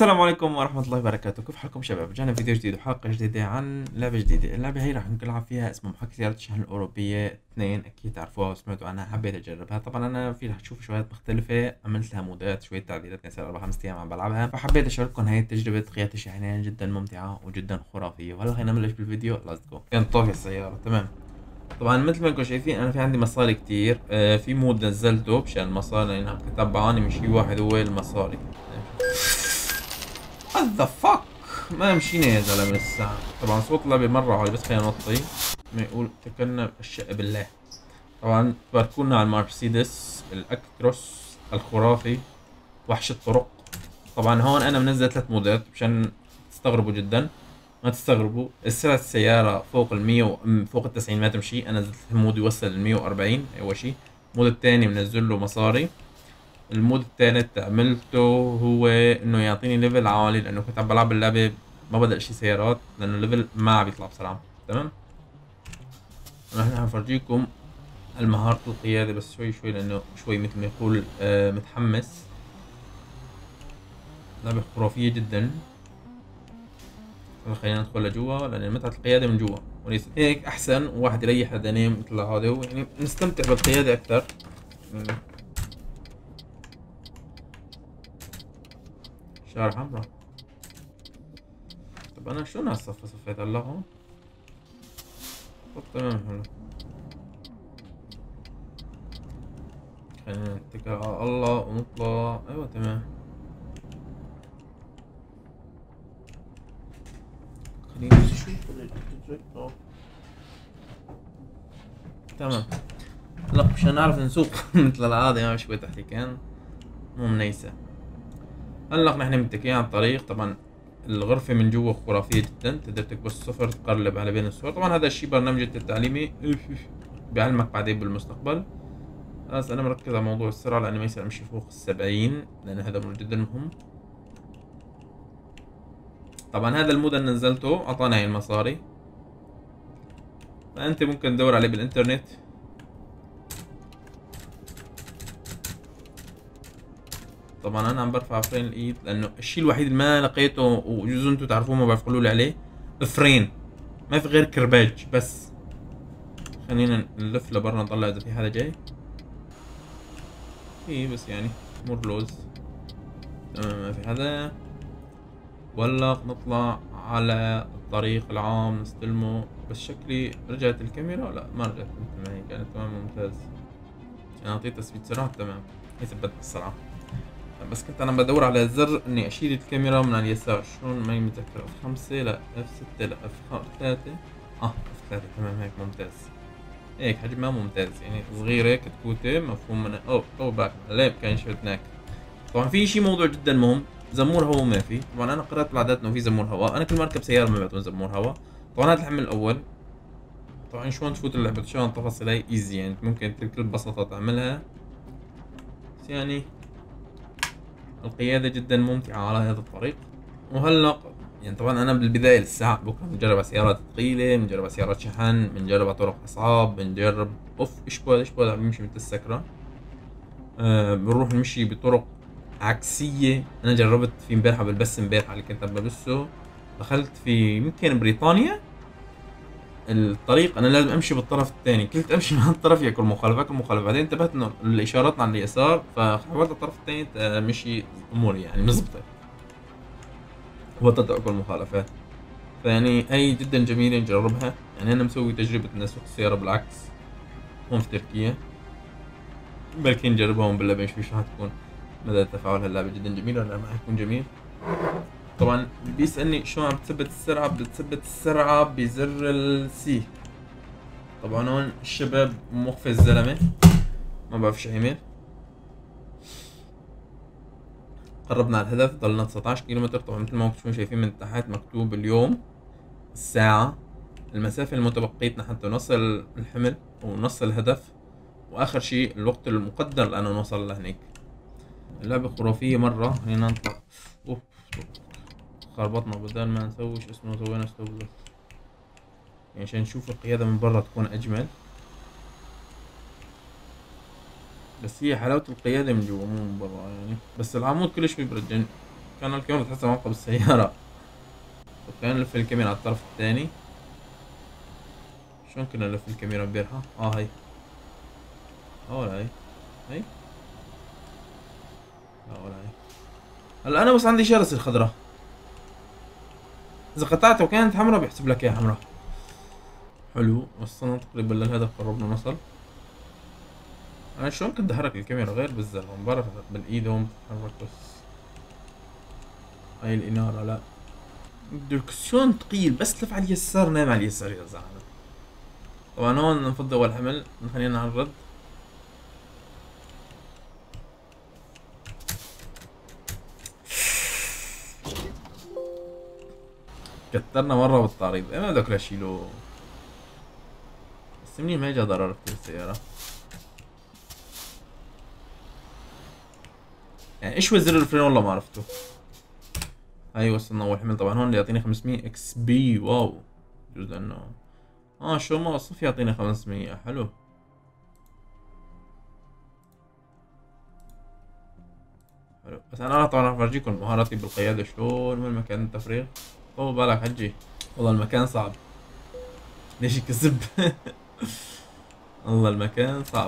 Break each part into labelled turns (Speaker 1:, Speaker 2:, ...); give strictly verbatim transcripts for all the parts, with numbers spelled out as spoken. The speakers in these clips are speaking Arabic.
Speaker 1: السلام عليكم ورحمة الله وبركاته. كيف حالكم شباب؟ رجعنا فيديو جديد وحلقة جديدة عن لعبة جديدة. اللعبة هي راح نلعب فيها اسمها محاكاة سيارة الشحن الأوروبية اثنين، أكيد تعرفوها وسمعتوا عنها، حبيت أجربها. طبعا أنا في رح تشوفوا شويات مختلفة، عملت لها مودات، شوية تعديلات، صار أربع خمس أيام عم بلعبها، فحبيت أشارككم هاي تجربة قيادة الشاحنين، جدا ممتعة وجدا خرافية. وهلا خلينا نبلش بالفيديو. ليتس جو. كانت طافية السيارة تمام. طبعا مثل ما انكم شايفين انا في عندي مصاري كتير. آه في مود نزلته مشان المصاري لان عم تتبعوني من شي واحد هو المصاري. What the fuck؟ ما مشينا يا زلمه لسه. طبعا صوت اللعبه مره عالي، بس خلينا نوطي. ما يقول تكلنا الشق بالله. طبعا باركونا على المرسيدس الاكتروس الخرافي وحش الطرق. طبعا هون انا منزل ثلاث مودات مشان تستغربوا جدا. ما تستغربوا، سرعة السيارة فوق ال مية و... فوق ال تسعين ما تمشي. انا نزلت مود يوصل ل مية وأربعين اول شيء. المود الثاني منزل له مصاري. المود الثالث عملته هو انه يعطيني ليفل عالي، لانه كنت عم بلعب اللعبة ما بدأ شي سيارات، لانه الليفل ما عم يطلع بسرعة. تمام. نحن حنفرجيكم المهارة القيادة بس شوي شوي، لانه شوي مثل ما يقول آه متحمس. لعبة خرافية جدا. خلينا ندخل لجوا، لان متعة القيادة من جوا وليس هيك احسن، وواحد يريح ينام مثل هذا، يعني نستمتع بالقيادة اكثر. شارع حمراء. طب انا شلون هالصفة صفيت هلا هون؟ طب تمام حلو. خلينا نتكل على الله ونطلع. ايوه تمام. خلينا شوي. تمام. لا مشان نعرف نسوق مثل العادة، ما شوي تحتي كان مو منيسة. هلا نحن متكئين على الطريق. طبعا الغرفة من جوا خرافية جدا، تقدر تكبس صفر تقلب على بين الصور. طبعا هذا الشيء برنامج التعليمي بيعلمك بعدين بالمستقبل. هسه انا مركز على موضوع السرعة، لانه ما يصير امشي فوق السبعين، لان هذا امر جدا مهم. طبعا هذا المود اللي نزلته اعطانا هاي المصاري، فانت ممكن تدور عليه بالانترنت. طبعا انا عم برفع فرين الايد، لانه الشيء الوحيد اللي ما لقيته، وجوز انتم تعرفوه ما بعرف لي عليه، فرين. ما في غير كرباج بس. خلينا نلف لبرا نطلع اذا في حدا جاي. في بس يعني مور لوز. تمام ما في حدا. ولا نطلع على الطريق العام نستلمه. بس شكلي رجعت الكاميرا. لا ما رجعت مثل ما هي كانت. تمام ممتاز. عشان اعطيه تثبيت سرعة. تمام هي ثبتت السرعة. بس كنت انا بدور على زر اني اشيل الكاميرا من على اليسار. شلون ماني متذكر. اف خمسة لا اف ستة لا اف ثلاثة. اه اف ثلاثة. تمام هيك ممتاز. هيك حجمها ممتاز، يعني صغيرة كتكوتة مفهوم من اوه اوه باك ليه كان شفتناك. طبعا في شيء موضوع جدا مهم، زمور هواء ما في. طبعا انا قرأت بالعادات انه في زمور هواء. انا كل ما اركب سيارة ما بيعطون زمور هواء. طبعا هذا الحمل الاول. طبعا شلون تفوت اللعبة، شلون تفاصيلها ايزي، يعني ممكن بكل بساطة تعملها. بس يعني القيادة جدا ممتعة على هذا الطريق. وهلا يعني طبعا انا بالبداية لسه بكره بنجرب على سيارات ثقيلة، بنجرب على سيارات شحن، بنجرب على طرق اصعب، بنجرب اوف ايش بود ايش بود عم بيمشي مثل السكرة. آه بنروح نمشي بطرق عكسية. انا جربت في امبارحة بالبث، امبارحة اللي كنت عم ببثه دخلت في يمكن بريطانيا. الطريق انا لازم امشي بالطرف الثاني، كنت امشي مع الطرف ياكل مخالفه اكل مخالفه. بعدين انتبهت انه الاشارات على اليسار، فحاولت الطرف الثاني مشي اموري يعني مزبطه. وبطلت اكل مخالفات. فيعني هي جدا جميله نجربها. يعني انا مسوي تجربه اني اسوق السياره بالعكس هون في تركيا. بلكي نجربها هون باللعبه نشوف شو حتكون مدى تفاعل هاللعبه. جدا جميله ولا ما حيكون جميل. طبعا بيسالني شو عم تثبت السرعه. بتثبت السرعه بزر السي. طبعا هون الشباب مخفي الزلمة ما بعرف شو عمل. قربنا على الهدف، ضلنا تسعة عشر كيلومتر. طبعا مثل ما انتم شايفين من تحت مكتوب اليوم، الساعة، المسافة المتبقيتنا حتى نوصل الحمل ونوصل الهدف، واخر شيء الوقت المقدر لأنه نوصل لهنيك. اللعبة خرافية مرة. خلينا نطلع. اوف خربطنا، بدل ما نسوي شو اسمه سوينا ستوب يعني عشان نشوف القيادة من برا تكون اجمل. بس هي حلاوة القيادة من جوا مو من برا يعني. بس العمود كلش بيبرد يعني. كان الكاميرا تحسها موقع بالسيارة. طب خلينا نلف الكاميرا على الطرف الثاني. شلون كنا نلف الكاميرا امبارحة؟ اه هي. اه ولا هي؟ هي؟ لا ولا هي. هلا انا بس عندي شرس الخضراء. اذا قطعتها وكانت حمراء بيحسب لك اياها حمراء. حلو، وصلنا تقريبا للهدف، قربنا نوصل. انا شلون كنت احرك الكاميرا غير بالزر، من برا بالايد هون بتتحرك بس. هاي الانارة لا. الدركسيون تقيل، بس تلف على اليسار نام على اليسار يا زلمة. طبعا هون نفض اول حمل، خلينا على الرد. كترنا مرة بالطريق، ايه ما بدك اشيله. بس منيح ما اجى ضرر كثير السيارة. يعني ايش هو زر الفرين والله ما عرفته. هاي وصلنا اول حمل، طبعا هون اللي يعطيني خمسمية اكس بي، واو. بجوز لانه اه شو ما وصف يعطيني خمسمية، حلو. حلو، بس انا طبعا راح افرجيكم مهاراتي بالقيادة شلون من مكان التفريغ. طول بالك حجي، والله المكان صعب. ليش يكذب؟ والله المكان صعب.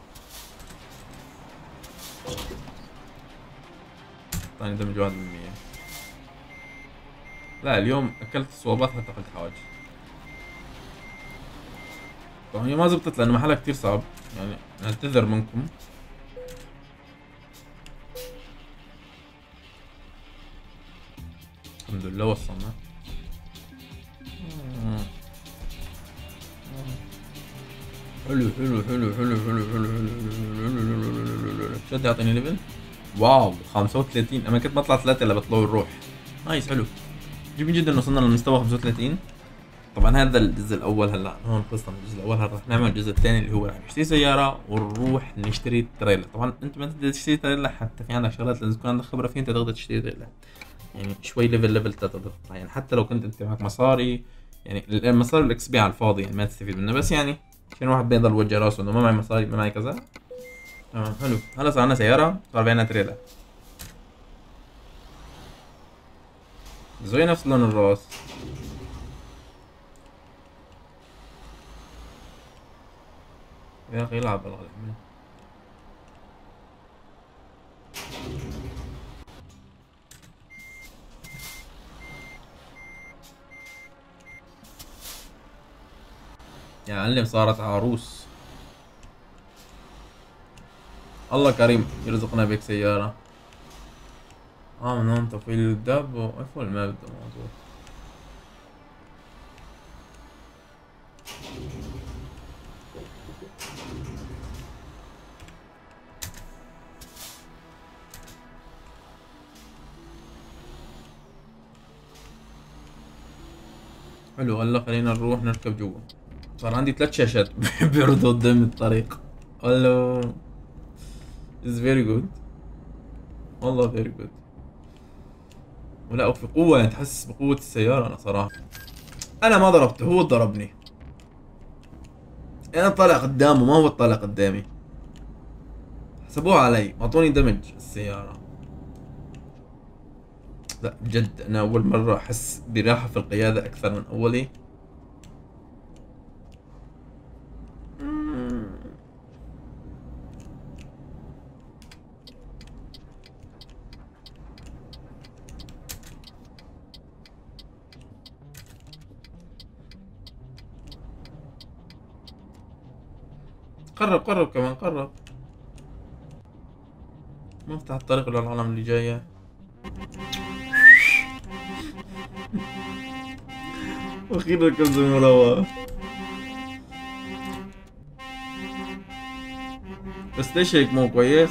Speaker 1: اعطاني دمج واحد بالمية. لا اليوم اكلت صوابات حتى قلت حواجز. طبعا هي ما زبطت لانه محلها كتير صعب، يعني نعتذر منكم. الحمد لله وصلنا. حلو حلو حلو حلو حلو حلو حلو. شد يعطيني ليفل. واو خمسة وثلاثين، انا كنت بطلع ثلاثة اللي بطلعوا الروح. نايس حلو. جميل جدا وصلنا للمستوى خمسة وثلاثين. طبعا هذا الجزء الاول، هلا هون خلصنا من الجزء الاول، هلا رح نعمل الجزء الثاني اللي هو رح نشتري سياره ونروح نشتري تريلر. طبعا انت ما تقدر تشتري تريلر حتى في عندك شغلات لازم تكون عندك خبره فيها، انت تقدر تشتري تريلر. يعني شوي ليفل ليفل تقدر تطلع، يعني حتى لو كنت انت معك مصاري، يعني المصاري الاكس بي على الفاضي يعني ما تستفيد منه، بس يعني عشان واحد بيضل وجه راسه انه ما معي مصاري ما معي كذا. تمام حلو، هلا صار عندنا سياره، صار بينا تريلر. زي نفس لون الراس. يا اخي يلعب بالغلط. يا معلم صارت عروس. الله كريم يرزقنا بك سيارة. اه من هون تفويل الدب وعفوا ما بده موضوع. حلو، هلا خلينا نروح نركب جوا. صار عندي ثلاث شاشات بيعرضوا قدام الطريق. الو از فيري جود، والله فيري جود. ولا وفي قوة، يعني تحس بقوة السيارة. أنا صراحة أنا ما ضربته، هو ضربني. أنا طالع قدامه ما هو طالع قدامي. حسبوها علي، أعطوني دمج السيارة. لا بجد أنا أول مرة أحس براحة في القيادة أكثر من أولي. قرب قرب كمان قرب. نفتح الطريق للعالم اللي جاية. واخيرا كنز المروة. بس ليش هيك مو كويس؟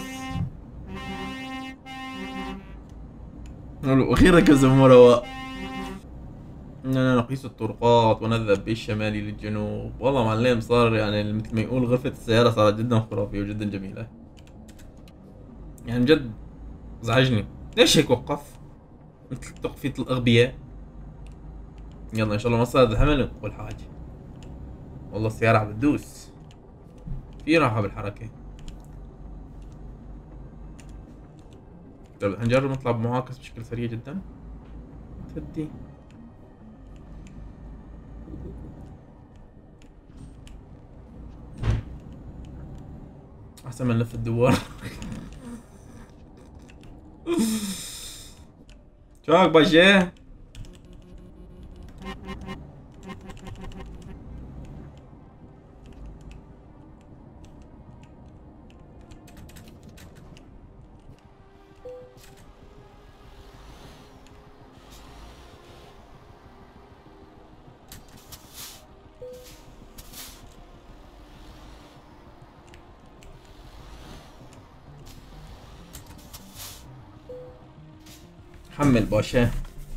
Speaker 1: حلو، واخيرا كنز المروة. اننا نقيس الطرقات ونذهب بالشمال للجنوب. والله معلم صار يعني مثل ما يقول غرفة السيارة صارت جدا خرافية وجدا جميلة. يعني جد ازعجني، ليش هيك وقف؟ مثل تقفية الأغبياء. يلا إن شاء الله ما صار الحمل نقول حاجة. والله السيارة عم بتدوس، في راحة بالحركة. طيب هنجرب نطلع بمعاكس بشكل سريع جدا. تدي احسن من نلف الدوار. شوك باشا. حمل باشا.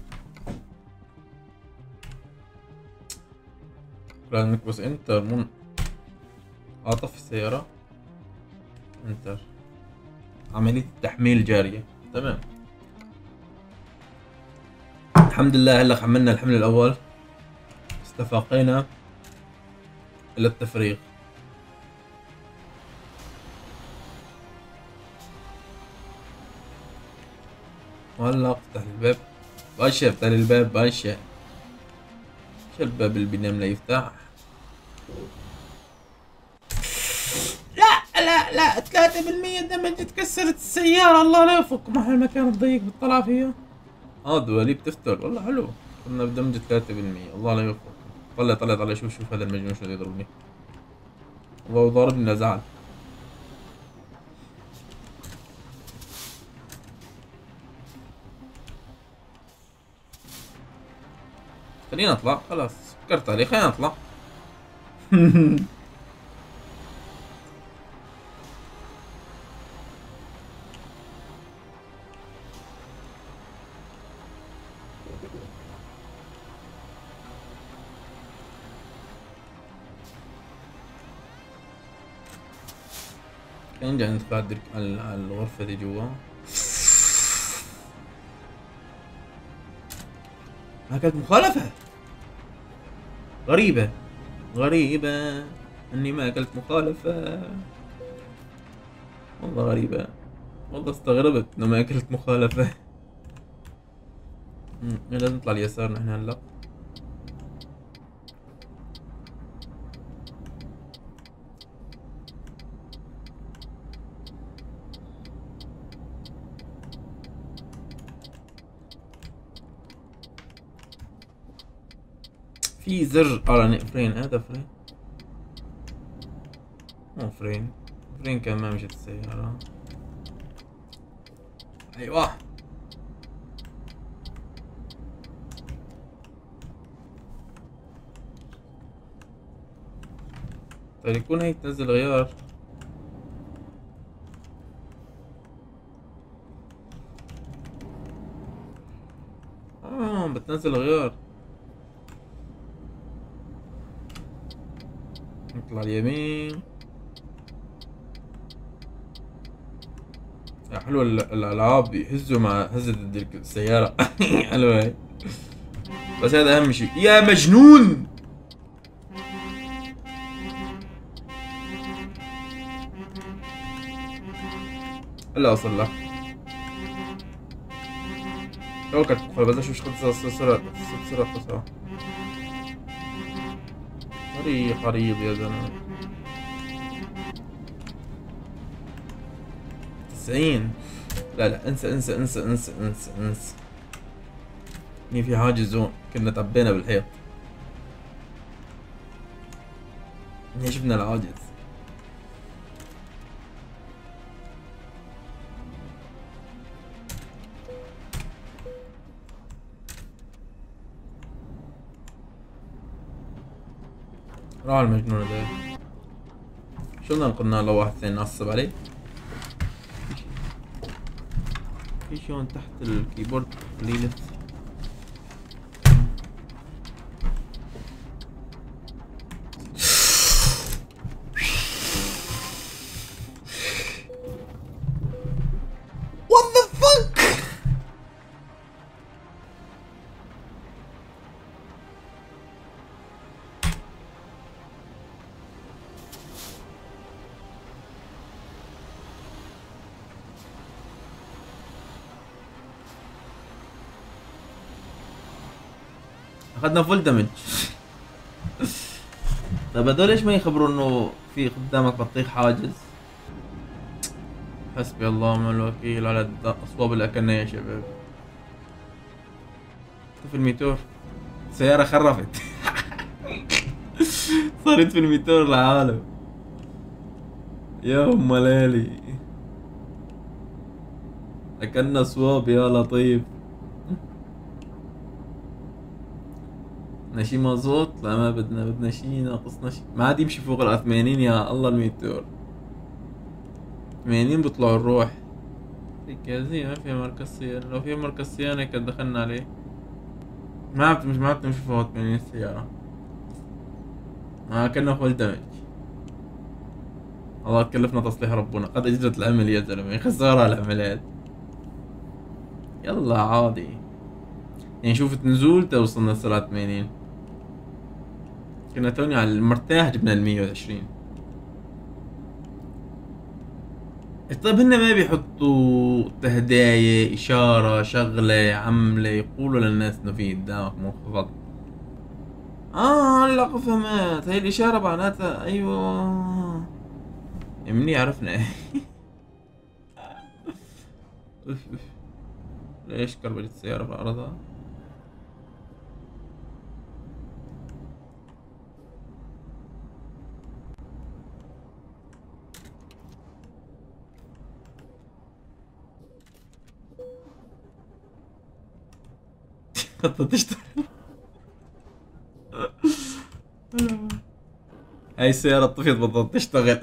Speaker 1: لازمك بس انتر مو اطفي السيارة. انتر. عملية التحميل جارية. تمام. الحمد لله هلا حملنا الحمل الاول. استفاقينا الى التفريغ. وهلا افتح الباب باشا. افتح الباب باشا. شو الباب اللي بينام لا يفتح؟ لا لا لا ثلاثة بالمية دمج. تكسرت السيارة. الله لا يفك مع المكان الضيق بتطلع فيه. اه دواليب تفتر. والله حلو. كنا بدمج ثلاثة بالمية. الله لا يفك. طلع طلع طلع. شوف شوف هذا المجنون شو يضربني. والله ضاربني لزعل. خلينا نطلع. خلاص فكرت عليه. خلينا نطلع. نرجع ندخل على الدرك- على على الغرفة دي جوا. ها كانت مخالفة. غريبة. غريبة اني ما اكلت مخالفة. والله غريبة. والله استغربت انه ما اكلت مخالفة. أمم، لازم نطلع اليسار نحن هلا. في زر. اه لا فرين. هذا فرين. مو فرين. فرين كان ما مشت السيارة. ايوه. طيب يكون هي تنزل غيار. اه بتنزل غيار. نطلع اليمين. يا حلو ال- الالعاب يهزوا مع هزة الدرك- السيارة. حلوة هي. بس هذا اهم شيء يا مجنون. هلا اوصل لك. توكلت بس اشوف شو سرعة سرعة سرعة. طريق عريض يا زلمة. تسعين. لا لا انسى انسى انسى انسى انسى انسى. هني في حاجز هون. كنا تعبينا بالحيط. هني شفنا العاجز. راح المجنون هذا. شو بدنا نقولنا لو واحد ثاني نعصب عليه؟ في شي هون تحت الكيبورد ليلت. What the fuck؟ اخذنا فول دمج. طيب هدول ليش ما يخبروا انه في قدامك بطيخ حاجز؟ حسبي الله ونعم الوكيل على الاصواب اللي اكلنا يا شباب. في الميتور السيارة خرفت. صارت في الميتور العالم. يا ام ليلي اكلنا صواب يا لطيف. بدنا شي مظبوط؟ لا ما بدنا، بدنا شي ناقصنا شي، ما عاد يمشي فوق ال ثمانين يا الله الميتور. ثمانين بيطلع الروح. هيك يا زين ما فيها مركز صيانة، لو فيها مركز صيانة كان دخلنا عليه. ما عم مش ما عم تمشي فوق ثمانين السيارة. ما كنا فول دمج. الله تكلفنا تصليح ربنا، قد اجرت العمل يا زلمة، خسارة العملات. يلا عادي. يعني شوف نزول وصلنا سرعة ثمانين. كنا توني على المرتاح جبنا ال مية وعشرين. طيب هن ما بيحطوا تهداية إشارة شغلة عملة يقولوا للناس إنه في قدامك منخفض؟ آه هلا فهمت، هي الإشارة معناتها أيوه مني عرفنا. أوف أوف ليش كربلت السيارة بأرضها؟ بطلت تشتغل. هاي السيارة طفيت بطلت تشتغل.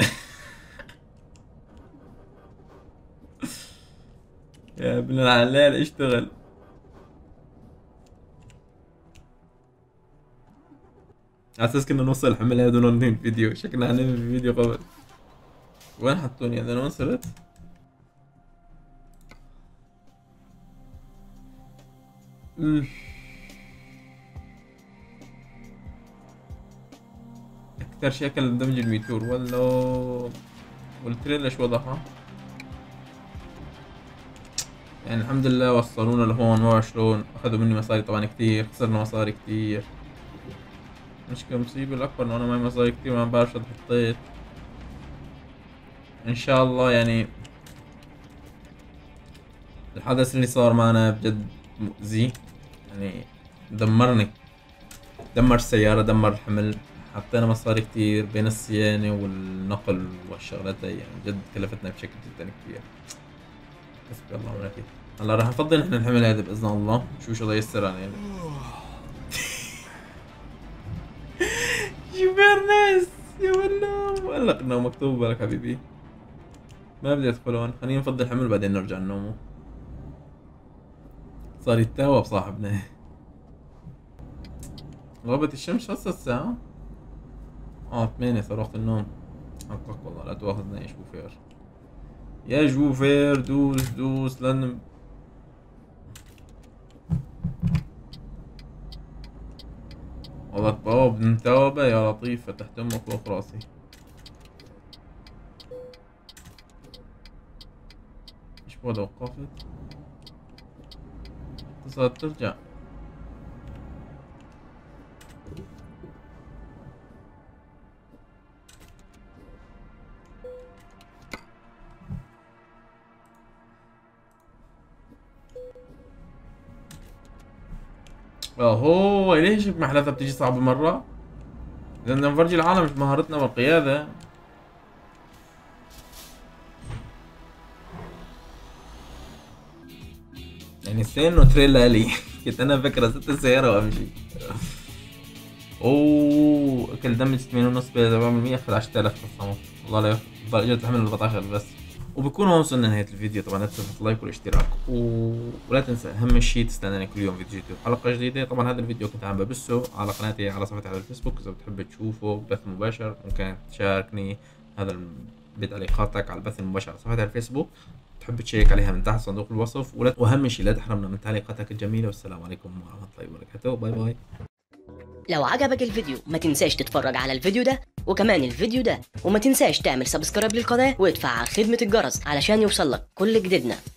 Speaker 1: يا ابن العلال اشتغل. على اساس كنا نوصل الحملة دون ننهي الفيديو، شكلنا هننهي الفيديو قبل. وين حطوني انا؟ وين صرت؟ اكثر شيء اكل دمج الميتور ولا والتريلا شو وضعها؟ يعني الحمد لله وصلونا لهون، ما شلون اخذوا مني مصاري طبعا كثير، خسرنا مصاري كثير. مشكلة المصيبة الأكبر إنه أنا معي مصاري كثير ما بعرف شو حطيت. إن شاء الله يعني الحدث اللي صار معنا بجد مؤذي، يعني دمرني، دمر السيارة، دمر الحمل، حطينا مصاري كثير بين الصيانة والنقل والشغلات هي، يعني جد كلفتنا بشكل جدا كبير. حسبي الله ونعم الوكيل. هلا راح نفضي نحن الحمل هذا بإذن الله، شو شو الله ييسر علينا. شوفير ناس يا ولو مقلق انه مكتوب بالك حبيبي. ما بدي ادخل هون، خلينا نفضي الحمل بعدين نرجع ننومه. صار يتاوب صاحبنا. غابت الشمس هسه الساعة؟ اه ثمانية صار وقت النوم. حقك والله لا تواخذنا يا شوفير. يا شوفير دوس دوس لن والله الطواب نتوبة يا لطيف، فتحت امك فوق راسي. ايش بوضع وقفت؟ صارت ترجع. اوهو ليش محلاتها بتيجي صعبة مرة؟ إذا بدنا نفرجي العالم مش مهارتنا بالقيادة. يعني استنوا تريلا لي. كنت انا فكرة ست السيارة وامشي. اوه اكل دمج ثمانية ونص سبعة بالمية اخذ عشرة آلاف تصمت. والله لا يفضل اجت الحمل أربعة عشر بس. وبكون هون وصلنا لنهاية الفيديو، طبعا لا تنسى اللايك والاشتراك و... ولا تنسى اهم شيء تستناني كل يوم فيديو جديد حلقة جديدة. طبعا هذا الفيديو كنت عم ببثه على قناتي على صفحتي على الفيسبوك، اذا بتحب تشوفه بث مباشر ممكن تشاركني هذا بتعليقاتك على البث المباشر على صفحتي على الفيسبوك، تحب تشيك عليها من تحت صندوق الوصف، ولا واهم شيء لا تحرمنا من تعليقاتك الجميلة. والسلام عليكم ورحمة الله وبركاته، باي باي.
Speaker 2: لو عجبك الفيديو ما تنساش تتفرج على الفيديو ده وكمان الفيديو ده، وما تنساش تعمل سبسكرايب للقناة وتفعل خدمة الجرس علشان يوصلك كل جديدنا.